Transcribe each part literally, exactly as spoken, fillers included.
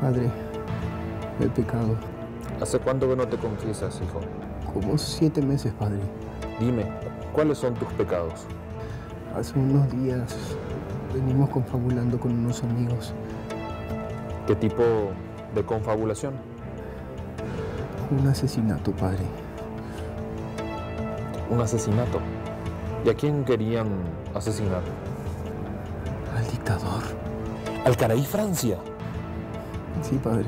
Padre, he pecado. ¿Hace cuánto que no te confiesas, hijo? Como siete meses, Padre. Dime, ¿cuáles son tus pecados? Hace unos días venimos confabulando con unos amigos. ¿Qué tipo de confabulación? Un asesinato, Padre. ¿Un asesinato? ¿Y a quién querían asesinar? Al dictador. ¿Al Caray Francia? Sí, Padre.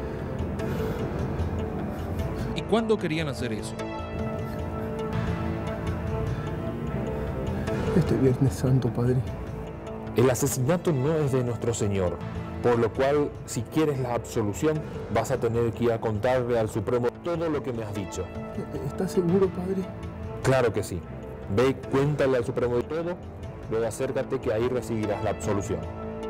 ¿Y cuándo querían hacer eso? Este Viernes Santo, Padre. El asesinato no es de nuestro Señor, por lo cual, si quieres la absolución, vas a tener que ir a contarle al Supremo todo lo que me has dicho. ¿Estás seguro, Padre? Claro que sí. Ve y cuéntale al Supremo de todo, luego acércate que ahí recibirás la absolución.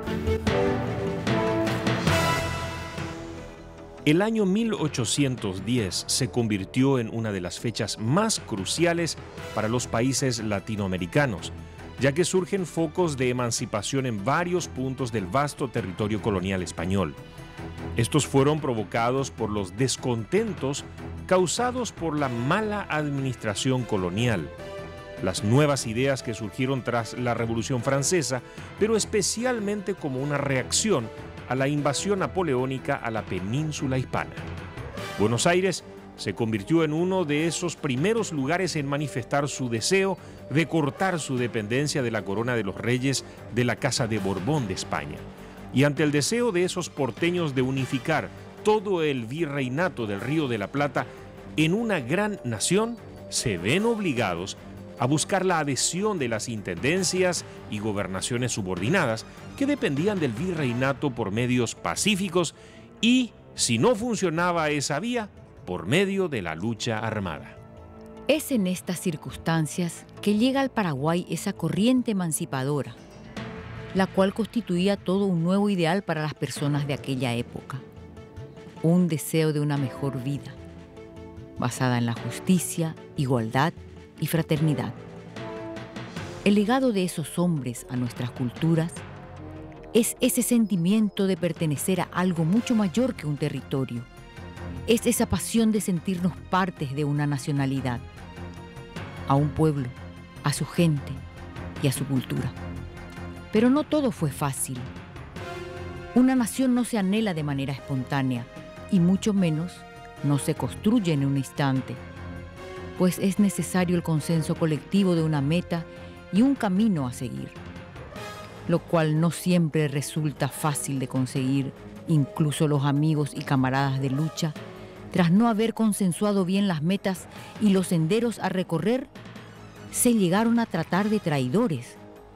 El año mil ochocientos diez se convirtió en una de las fechas más cruciales para los países latinoamericanos, ya que surgen focos de emancipación en varios puntos del vasto territorio colonial español. Estos fueron provocados por los descontentos causados por la mala administración colonial, las nuevas ideas que surgieron tras la Revolución Francesa, pero especialmente como una reacción a la invasión napoleónica a la península hispana. Buenos Aires se convirtió en uno de esos primeros lugares en manifestar su deseo de cortar su dependencia de la corona de los reyes de la Casa de Borbón de España. Y ante el deseo de esos porteños de unificar todo el virreinato del Río de la Plata en una gran nación, se ven obligados a buscar la adhesión de las intendencias y gobernaciones subordinadas que dependían del virreinato por medios pacíficos y, si no funcionaba esa vía, por medio de la lucha armada. Es en estas circunstancias que llega al Paraguay esa corriente emancipadora, la cual constituía todo un nuevo ideal para las personas de aquella época. Un deseo de una mejor vida, basada en la justicia, igualdad y fraternidad. El legado de esos hombres a nuestras culturas es ese sentimiento de pertenecer a algo mucho mayor que un territorio. Es esa pasión de sentirnos partes de una nacionalidad, a un pueblo, a su gente y a su cultura. Pero no todo fue fácil. Una nación no se anhela de manera espontánea y mucho menos no se construye en un instante, pues es necesario el consenso colectivo de una meta y un camino a seguir, lo cual no siempre resulta fácil de conseguir. Incluso los amigos y camaradas de lucha, tras no haber consensuado bien las metas y los senderos a recorrer, se llegaron a tratar de traidores.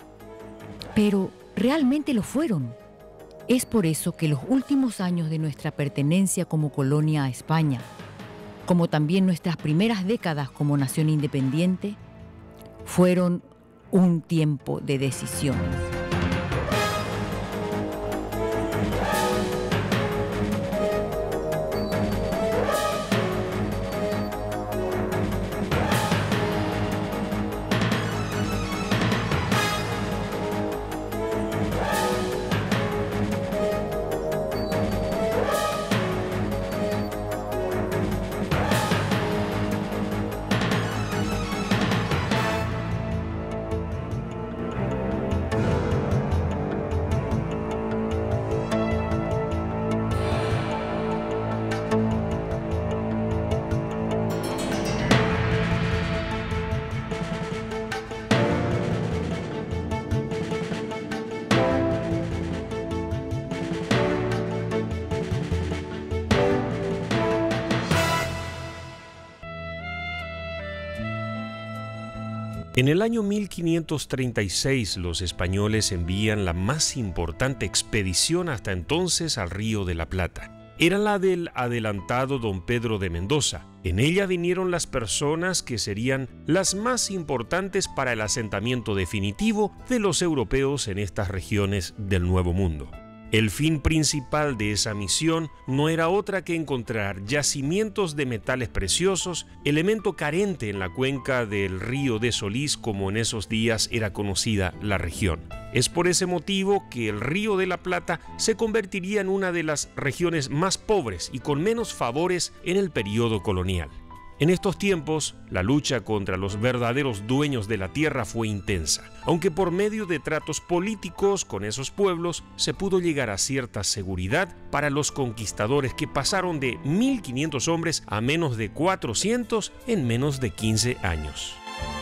Pero realmente lo fueron. Es por eso que los últimos años de nuestra pertenencia como colonia a España, como también nuestras primeras décadas como nación independiente, fueron un tiempo de decisiones. En el año mil quinientos treinta y seis, los españoles envían la más importante expedición hasta entonces al Río de la Plata. Era la del adelantado don Pedro de Mendoza. En ella vinieron las personas que serían las más importantes para el asentamiento definitivo de los europeos en estas regiones del Nuevo Mundo. El fin principal de esa misión no era otra que encontrar yacimientos de metales preciosos, elemento carente en la cuenca del río de Solís, como en esos días era conocida la región. Es por ese motivo que el Río de la Plata se convertiría en una de las regiones más pobres y con menos favores en el periodo colonial. En estos tiempos, la lucha contra los verdaderos dueños de la tierra fue intensa, aunque por medio de tratos políticos con esos pueblos se pudo llegar a cierta seguridad para los conquistadores, que pasaron de mil quinientos hombres a menos de cuatrocientos en menos de quince años.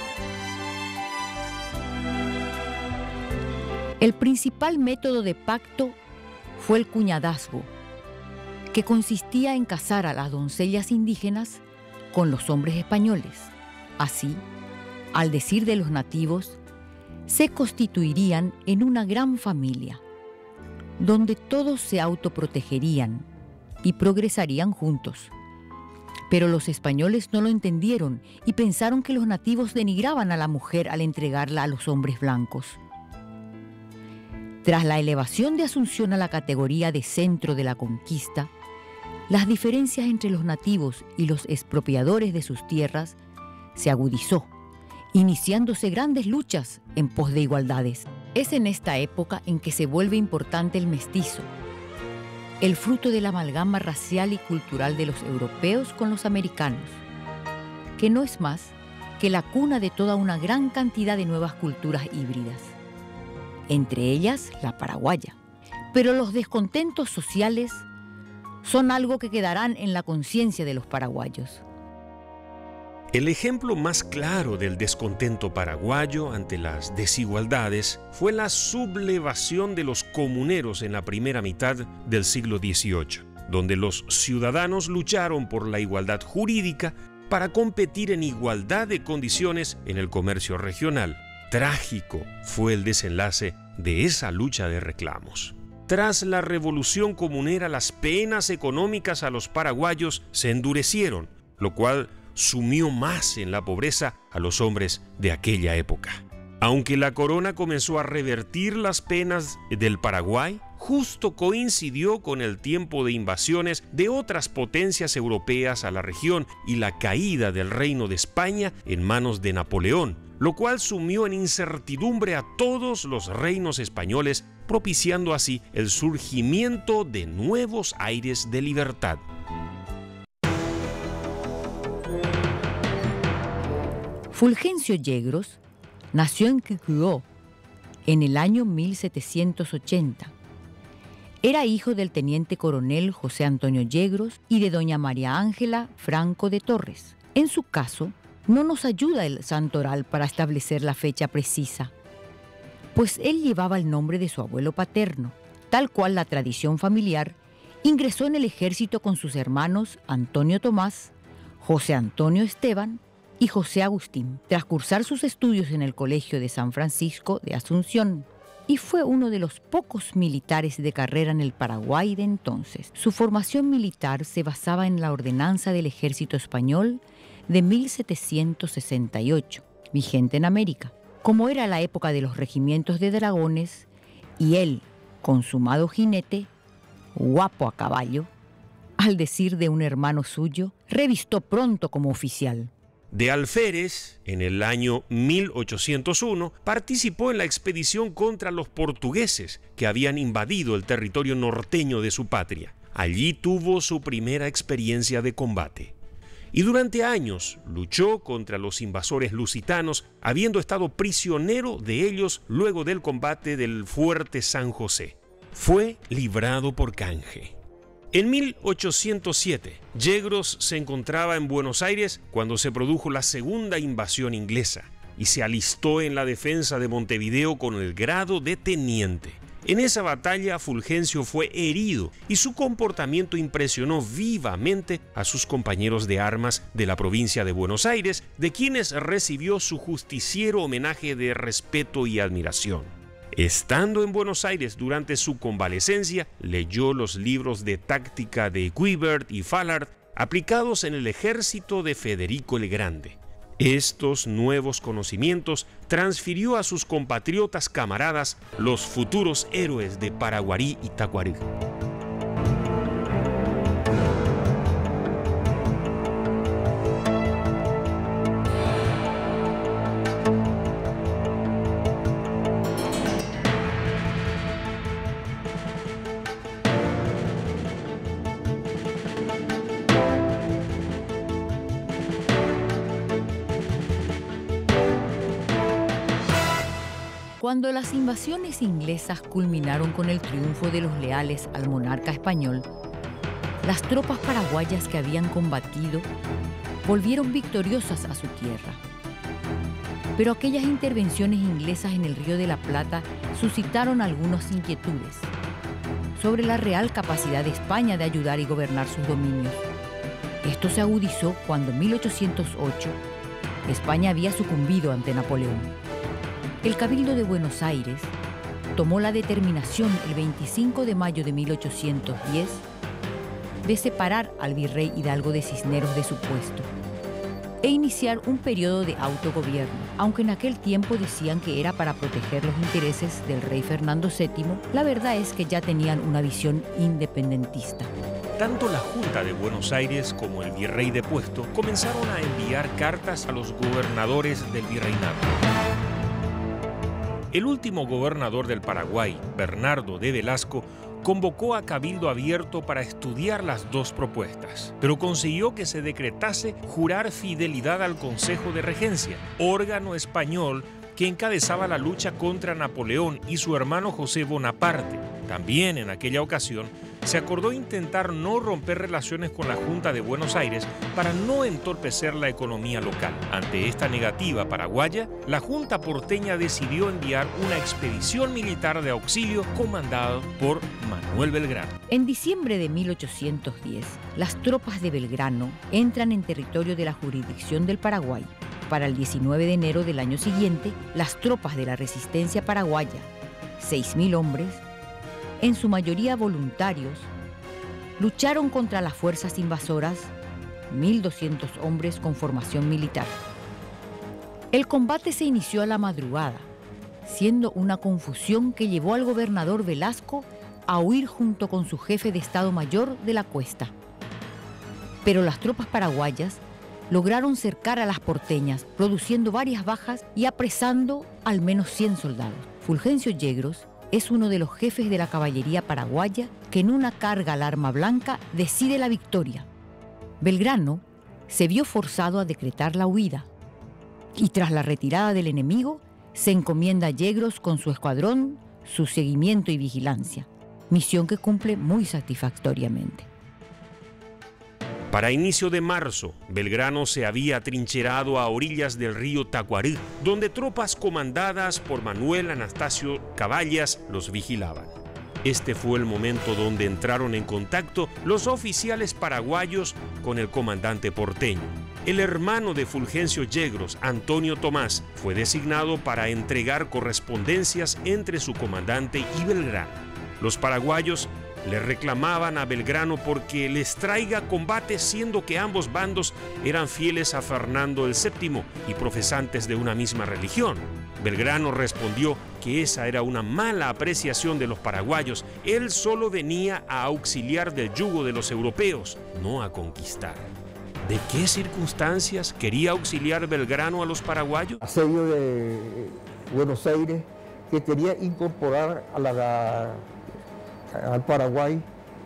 El principal método de pacto fue el cuñadazgo, que consistía en casar a las doncellas indígenas con los hombres españoles. Así, al decir de los nativos, se constituirían en una gran familia, donde todos se autoprotegerían y progresarían juntos. Pero los españoles no lo entendieron y pensaron que los nativos denigraban a la mujer al entregarla a los hombres blancos. Tras la elevación de Asunción a la categoría de centro de la conquista, las diferencias entre los nativos y los expropiadores de sus tierras se agudizó, iniciándose grandes luchas en pos de igualdades. Es en esta época en que se vuelve importante el mestizo, el fruto de la amalgama racial y cultural de los europeos con los americanos, que no es más que la cuna de toda una gran cantidad de nuevas culturas híbridas, entre ellas la paraguaya. Pero los descontentos sociales son algo que quedarán en la conciencia de los paraguayos. El ejemplo más claro del descontento paraguayo ante las desigualdades fue la sublevación de los comuneros en la primera mitad del siglo dieciocho, donde los ciudadanos lucharon por la igualdad jurídica para competir en igualdad de condiciones en el comercio regional. Trágico fue el desenlace de esa lucha de reclamos. Tras la revolución comunera, las penas económicas a los paraguayos se endurecieron, lo cual sumió más en la pobreza a los hombres de aquella época. Aunque la corona comenzó a revertir las penas del Paraguay, justo coincidió con el tiempo de invasiones de otras potencias europeas a la región y la caída del Reino de España en manos de Napoleón, lo cual sumió en incertidumbre a todos los reinos españoles, propiciando así el surgimiento de nuevos aires de libertad. Fulgencio Yegros nació en Quiquio en el año mil setecientos ochenta. Era hijo del teniente coronel José Antonio Yegros y de doña María Ángela Franco de Torres. En su caso, no nos ayuda el santoral para establecer la fecha precisa, pues él llevaba el nombre de su abuelo paterno. Tal cual la tradición familiar, ingresó en el ejército con sus hermanos Antonio Tomás, José Antonio Esteban y José Agustín, tras cursar sus estudios en el Colegio de San Francisco de Asunción, y fue uno de los pocos militares de carrera en el Paraguay de entonces. Su formación militar se basaba en la ordenanza del ejército español de mil setecientos sesenta y ocho, vigente en América. Como era la época de los regimientos de dragones, y él, consumado jinete, guapo a caballo, al decir de un hermano suyo, revistó pronto como oficial. De alférez, en el año mil ochocientos uno, participó en la expedición contra los portugueses que habían invadido el territorio norteño de su patria. Allí tuvo su primera experiencia de combate. Y durante años luchó contra los invasores lusitanos, habiendo estado prisionero de ellos luego del combate del Fuerte San José. Fue librado por canje. En mil ochocientos siete, Yegros se encontraba en Buenos Aires cuando se produjo la segunda invasión inglesa y se alistó en la defensa de Montevideo con el grado de teniente. En esa batalla, Fulgencio fue herido y su comportamiento impresionó vivamente a sus compañeros de armas de la provincia de Buenos Aires, de quienes recibió su justiciero homenaje de respeto y admiración. Estando en Buenos Aires durante su convalecencia, leyó los libros de táctica de Guibert y Fallard aplicados en el ejército de Federico el Grande. Estos nuevos conocimientos transfirió a sus compatriotas camaradas, los futuros héroes de Paraguarí y Tacuarí. Cuando las invasiones inglesas culminaron con el triunfo de los leales al monarca español, las tropas paraguayas que habían combatido volvieron victoriosas a su tierra. Pero aquellas intervenciones inglesas en el Río de la Plata suscitaron algunas inquietudes sobre la real capacidad de España de ayudar y gobernar sus dominios. Esto se agudizó cuando en mil ochocientos ocho España había sucumbido ante Napoleón. El Cabildo de Buenos Aires tomó la determinación el veinticinco de mayo de mil ochocientos diez de separar al virrey Hidalgo de Cisneros de su puesto e iniciar un periodo de autogobierno, aunque en aquel tiempo decían que era para proteger los intereses del rey Fernando séptimo, la verdad es que ya tenían una visión independentista. Tanto la Junta de Buenos Aires como el virrey depuesto comenzaron a enviar cartas a los gobernadores del virreinato. El último gobernador del Paraguay, Bernardo de Velasco, convocó a cabildo abierto para estudiar las dos propuestas, pero consiguió que se decretase jurar fidelidad al Consejo de Regencia, órgano español que encabezaba la lucha contra Napoleón y su hermano José Bonaparte. También en aquella ocasión se acordó intentar no romper relaciones con la Junta de Buenos Aires para no entorpecer la economía local. Ante esta negativa paraguaya, la Junta porteña decidió enviar una expedición militar de auxilio comandada por Manuel Belgrano. En diciembre de mil ochocientos diez, las tropas de Belgrano entran en territorio de la jurisdicción del Paraguay. Para el diecinueve de enero del año siguiente, las tropas de la resistencia paraguaya, seis mil hombres, en su mayoría voluntarios, lucharon contra las fuerzas invasoras, mil doscientos hombres con formación militar. El combate se inició a la madrugada, siendo una confusión que llevó al gobernador Velasco a huir junto con su jefe de Estado Mayor de la Cuesta. Pero las tropas paraguayas lograron cercar a las porteñas, produciendo varias bajas y apresando al menos cien soldados. Fulgencio Yegros es uno de los jefes de la caballería paraguaya que en una carga al arma blanca decide la victoria. Belgrano se vio forzado a decretar la huida y tras la retirada del enemigo se encomienda a Yegros con su escuadrón su seguimiento y vigilancia, misión que cumple muy satisfactoriamente. Para inicio de marzo, Belgrano se había atrincherado a orillas del río Tacuarí, donde tropas comandadas por Manuel Anastasio Caballas los vigilaban. Este fue el momento donde entraron en contacto los oficiales paraguayos con el comandante porteño. El hermano de Fulgencio Yegros, Antonio Tomás, fue designado para entregar correspondencias entre su comandante y Belgrano. Los paraguayos le reclamaban a Belgrano porque les traiga combate, siendo que ambos bandos eran fieles a Fernando el séptimo y profesantes de una misma religión. Belgrano respondió que esa era una mala apreciación de los paraguayos. Él solo venía a auxiliar del yugo de los europeos, no a conquistar. ¿De qué circunstancias quería auxiliar Belgrano a los paraguayos? Asedio de Buenos Aires, que quería incorporar a la, al Paraguay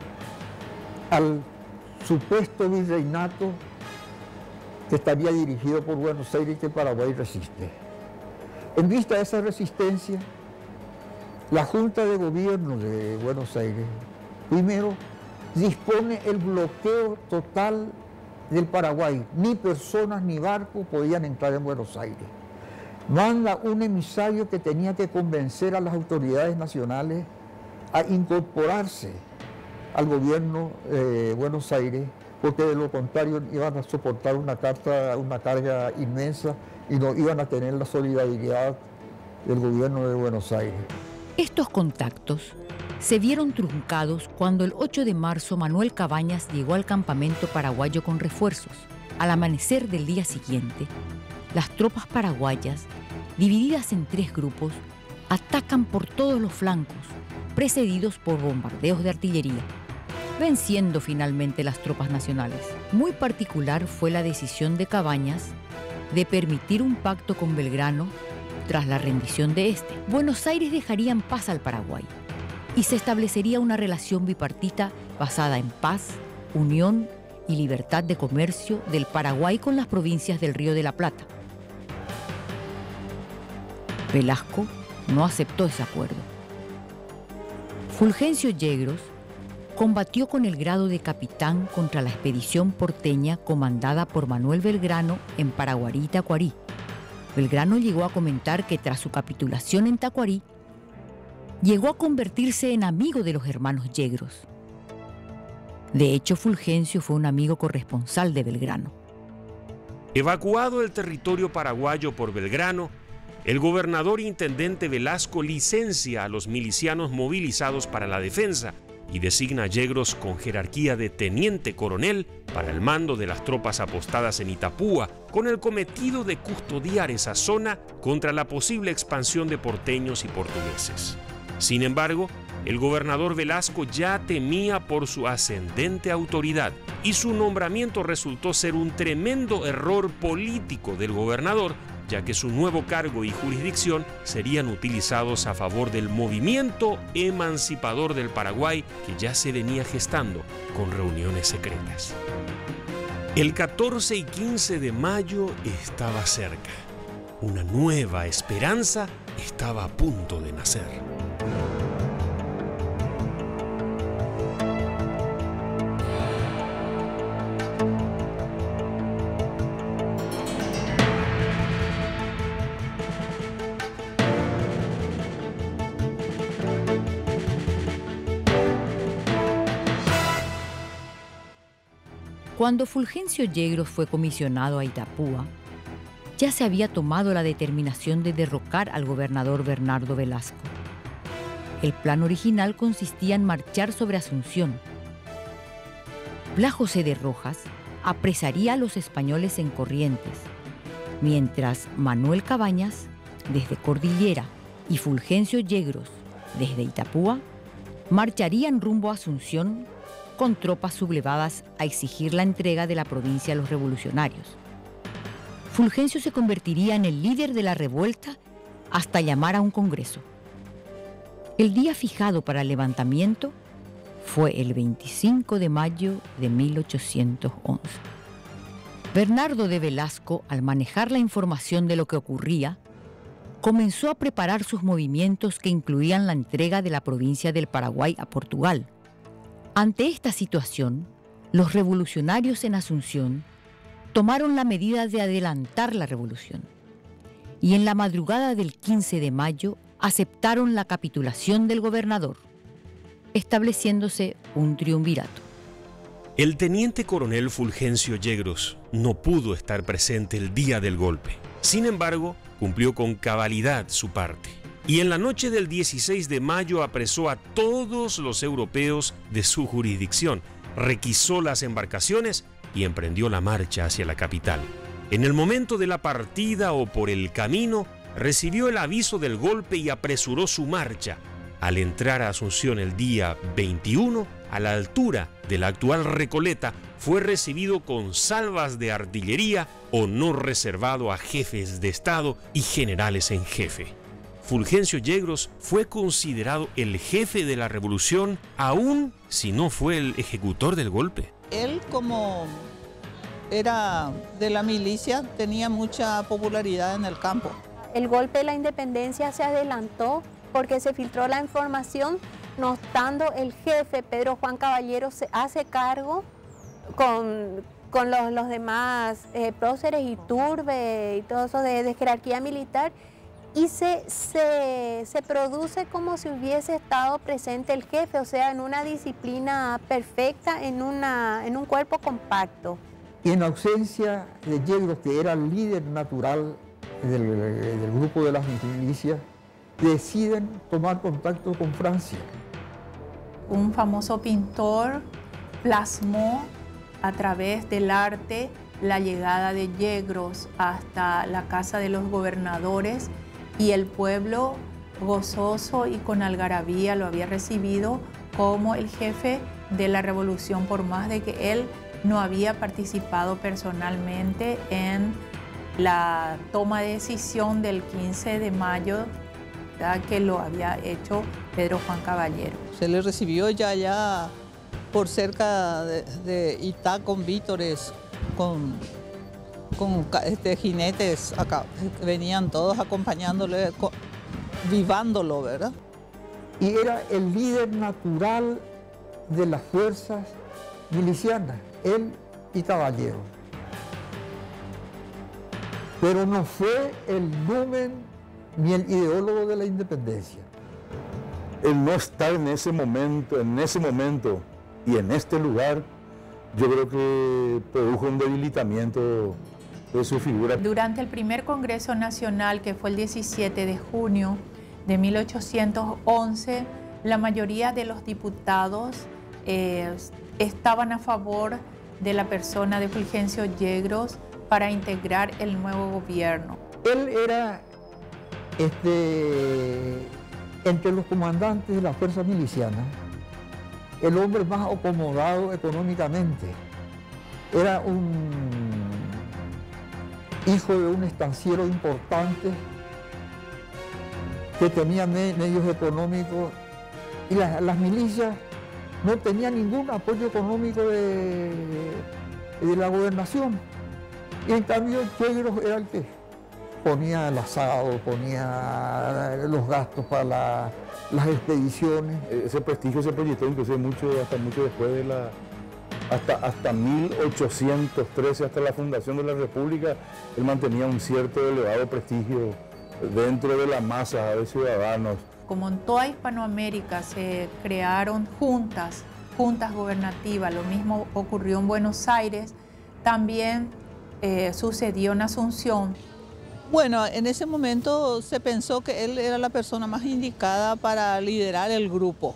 al supuesto virreinato que estaría dirigido por Buenos Aires y que Paraguay resiste. En vista de esa resistencia, la Junta de Gobierno de Buenos Aires primero dispone el bloqueo total del Paraguay. Ni personas ni barcos podían entrar en Buenos Aires. Manda un emisario que tenía que convencer a las autoridades nacionales a incorporarse al gobierno de Buenos Aires, porque de lo contrario iban a soportar una, carta, una carga inmensa y no iban a tener la solidaridad del gobierno de Buenos Aires. Estos contactos se vieron truncados cuando el ocho de marzo Manuel Cabañas llegó al campamento paraguayo con refuerzos. Al amanecer del día siguiente, las tropas paraguayas, divididas en tres grupos, atacan por todos los flancos, precedidos por bombardeos de artillería, venciendo finalmente las tropas nacionales. Muy particular fue la decisión de Cabañas de permitir un pacto con Belgrano tras la rendición de este. Buenos Aires dejaría en paz al Paraguay y se establecería una relación bipartita basada en paz, unión y libertad de comercio del Paraguay con las provincias del Río de la Plata. Velasco no aceptó ese acuerdo. Fulgencio Yegros combatió con el grado de capitán contra la expedición porteña comandada por Manuel Belgrano en Paraguarí y Tacuarí. Belgrano llegó a comentar que tras su capitulación en Tacuarí, llegó a convertirse en amigo de los hermanos Yegros. De hecho, Fulgencio fue un amigo corresponsal de Belgrano. Evacuado el territorio paraguayo por Belgrano, el gobernador intendente Velasco licencia a los milicianos movilizados para la defensa y designa a Yegros con jerarquía de teniente coronel para el mando de las tropas apostadas en Itapúa, con el cometido de custodiar esa zona contra la posible expansión de porteños y portugueses. Sin embargo, el gobernador Velasco ya temía por su ascendente autoridad y su nombramiento resultó ser un tremendo error político del gobernador, ya que su nuevo cargo y jurisdicción serían utilizados a favor del movimiento emancipador del Paraguay que ya se venía gestando con reuniones secretas. El catorce y quince de mayo estaba cerca. Una nueva esperanza estaba a punto de nacer. Cuando Fulgencio Yegros fue comisionado a Itapúa, ya se había tomado la determinación de derrocar al gobernador Bernardo Velasco. El plan original consistía en marchar sobre Asunción. Blas José de Rojas apresaría a los españoles en Corrientes, mientras Manuel Cabañas, desde Cordillera, y Fulgencio Yegros, desde Itapúa, marcharían rumbo a Asunción con tropas sublevadas a exigir la entrega de la provincia a los revolucionarios. Fulgencio se convertiría en el líder de la revuelta hasta llamar a un congreso. El día fijado para el levantamiento fue el veinticinco de mayo de mil ochocientos once. Bernardo de Velasco, al manejar la información de lo que ocurría, comenzó a preparar sus movimientos que incluían la entrega de la provincia del Paraguay a Portugal. Ante esta situación, los revolucionarios en Asunción tomaron la medida de adelantar la revolución y en la madrugada del quince de mayo aceptaron la capitulación del gobernador, estableciéndose un triunvirato. El teniente coronel Fulgencio Yegros no pudo estar presente el día del golpe. Sin embargo, cumplió con cabalidad su parte. Y en la noche del dieciséis de mayo apresó a todos los europeos de su jurisdicción, requisó las embarcaciones y emprendió la marcha hacia la capital. En el momento de la partida o por el camino, recibió el aviso del golpe y apresuró su marcha. Al entrar a Asunción el día veintiuno, a la altura de la actual Recoleta, fue recibido con salvas de artillería, honor reservado a jefes de Estado y generales en jefe. Fulgencio Yegros fue considerado el jefe de la revolución, aun si no fue el ejecutor del golpe. Él, como era de la milicia, tenía mucha popularidad en el campo. El golpe de la independencia se adelantó porque se filtró la información, no obstante el jefe Pedro Juan Caballero se hace cargo con, con los, los demás eh, próceres y Iturbe y todo eso de, de jerarquía militar, y se, se, se produce como si hubiese estado presente el jefe, o sea, en una disciplina perfecta, en, una, en un cuerpo compacto. Y en ausencia de Yegros, que era el líder natural del, del grupo de las milicias, deciden tomar contacto con Francia. Un famoso pintor plasmó a través del arte la llegada de Yegros hasta la casa de los gobernadores, y el pueblo gozoso y con algarabía lo había recibido como el jefe de la revolución, por más de que él no había participado personalmente en la toma de decisión del quince de mayo, ¿verdad?, que lo había hecho Pedro Juan Caballero. Se le recibió ya ya por cerca de, de Itá con vítores, con, con este, jinetes acá. Venían todos acompañándole, con, vivándolo, ¿verdad? Y era el líder natural de las fuerzas milicianas, él y Caballero. Pero no fue el numen ni el ideólogo de la independencia. El no estar en ese momento, en ese momento y en este lugar, yo creo que produjo un debilitamiento de su figura. Durante el primer Congreso Nacional, que fue el diecisiete de junio de mil ochocientos once, la mayoría de los diputados eh, estaban a favor de la persona de Fulgencio Yegros para integrar el nuevo gobierno. Él era, este, entre los comandantes de las fuerzas milicianas, el hombre más acomodado económicamente. Era un hijo de un estanciero importante que tenía me, medios económicos, y las, las milicias no tenían ningún apoyo económico de, de la gobernación. Y en cambio Yegros era el que ponía el asado, ponía los gastos para la, las expediciones. Ese prestigio se proyectó inclusive mucho, hasta mucho después de la... Hasta, hasta mil ochocientos trece, hasta la fundación de la República, él mantenía un cierto elevado prestigio dentro de la masa de ciudadanos. Como en toda Hispanoamérica se crearon juntas, juntas gubernativas, lo mismo ocurrió en Buenos Aires, también eh, sucedió en Asunción. Bueno, en ese momento se pensó que él era la persona más indicada para liderar el grupo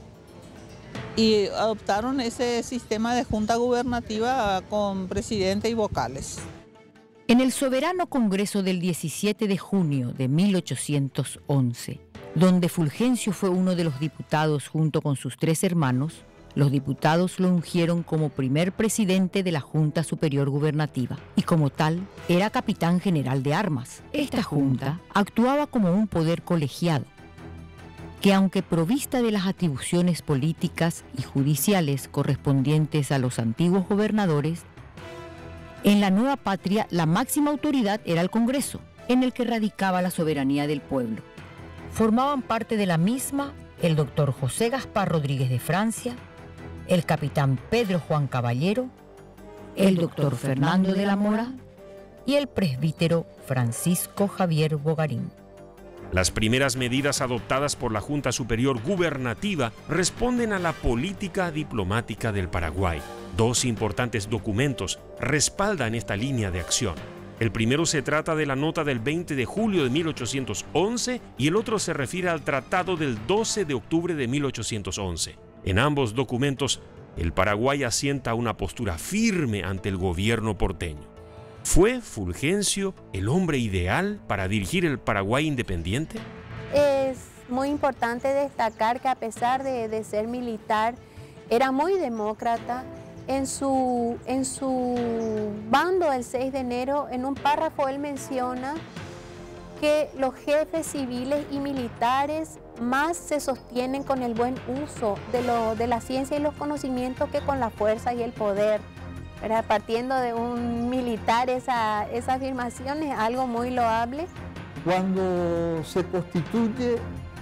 y adoptaron ese sistema de junta gubernativa con presidente y vocales. En el soberano Congreso del diecisiete de junio de mil ochocientos once, donde Fulgencio fue uno de los diputados junto con sus tres hermanos, los diputados lo ungieron como primer presidente de la Junta Superior Gubernativa y como tal era capitán general de armas. Esta junta actuaba como un poder colegiado que, aunque provista de las atribuciones políticas y judiciales correspondientes a los antiguos gobernadores, en la nueva patria la máxima autoridad era el Congreso, en el que radicaba la soberanía del pueblo. Formaban parte de la misma el doctor José Gaspar Rodríguez de Francia, el capitán Pedro Juan Caballero, el doctor Fernando de la Mora y el presbítero Francisco Javier Bogarín. Las primeras medidas adoptadas por la Junta Superior Gubernativa responden a la política diplomática del Paraguay. Dos importantes documentos respaldan esta línea de acción. El primero se trata de la nota del veinte de julio de mil ochocientos once y el otro se refiere al tratado del doce de octubre de mil ochocientos once. En ambos documentos, el Paraguay asienta una postura firme ante el gobierno porteño. ¿Fue Fulgencio el hombre ideal para dirigir el Paraguay independiente? Es muy importante destacar que a pesar de, de ser militar, era muy demócrata. En su, en su bando del seis de enero, en un párrafo él menciona que los jefes civiles y militares más se sostienen con el buen uso de, lo, de la ciencia y los conocimientos que con la fuerza y el poder. ¿Verdad? Partiendo de un militar, esa, esa afirmación es algo muy loable. Cuando se constituye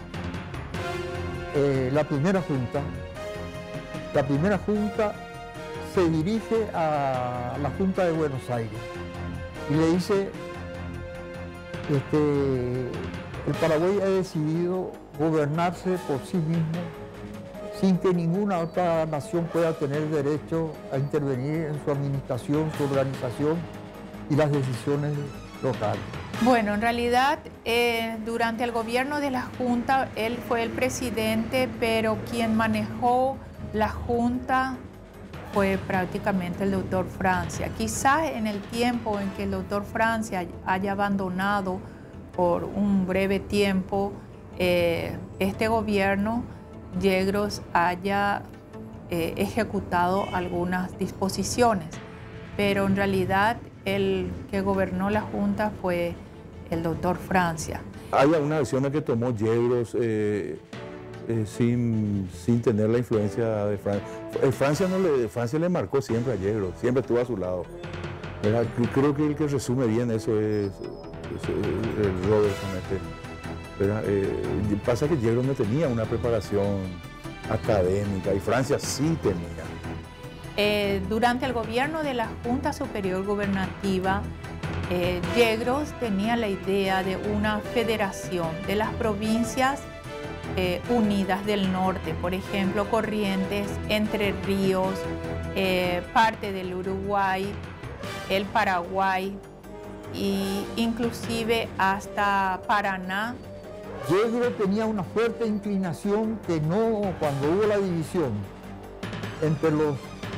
eh, la primera junta, la primera junta se dirige a la Junta de Buenos Aires y le dice, este, el Paraguay ha decidido gobernarse por sí mismo sin que ninguna otra nación pueda tener derecho a intervenir en su administración, su organización y las decisiones locales. Bueno, en realidad, eh, durante el gobierno de la Junta, él fue el presidente, pero quien manejó la Junta fue prácticamente el doctor Francia. Quizás en el tiempo en que el doctor Francia haya abandonado por un breve tiempo eh, este gobierno, Yegros haya eh, ejecutado algunas disposiciones, pero en realidad el que gobernó la Junta fue el doctor Francia. Hay algunas versiones que tomó Yegros eh, eh, sin, sin tener la influencia de Francia. Francia, no le, Francia le marcó siempre a Yegros, siempre estuvo a su lado. ¿Verdad? Creo que el que resume bien eso es, es el Robertson. Este, ¿verdad? Eh, pasa que Yegros no tenía una preparación académica y Francia sí tenía. Eh, durante el gobierno de la Junta Superior Gubernativa, eh, Yegros tenía la idea de una federación de las provincias eh, unidas del norte, por ejemplo, Corrientes, Entre Ríos, eh, parte del Uruguay, el Paraguay e inclusive hasta Paraná. Yegros tenía una fuerte inclinación que no, cuando hubo la división entre los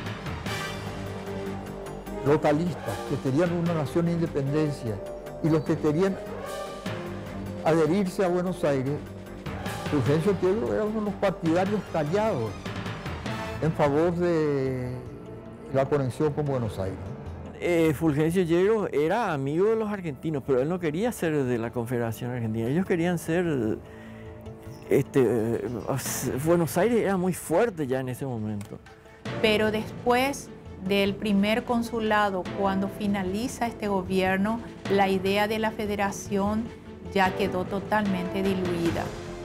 localistas que querían una nación de independencia y los que querían adherirse a Buenos Aires, Fulgencio Yegros era uno de los partidarios callados en favor de la conexión con Buenos Aires. Eh, Fulgencio Yegros era amigo de los argentinos, pero él no quería ser de la Confederación Argentina. Ellos querían ser... Este, eh, Buenos Aires era muy fuerte ya en ese momento. Pero después del primer consulado, cuando finaliza este gobierno, la idea de la federación ya quedó totalmente diluida.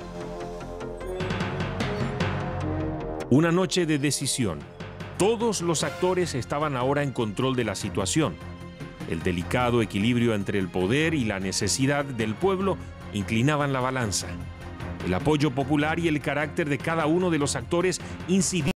Una noche de decisión. Todos los actores estaban ahora en control de la situación. El delicado equilibrio entre el poder y la necesidad del pueblo inclinaban la balanza. El apoyo popular y el carácter de cada uno de los actores incidían